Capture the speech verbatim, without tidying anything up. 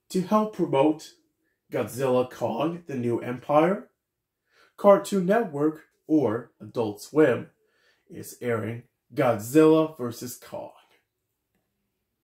To help promote Godzilla Kong, The New Empire, Cartoon Network, or Adult Swim, is airing Godzilla versus. Kong.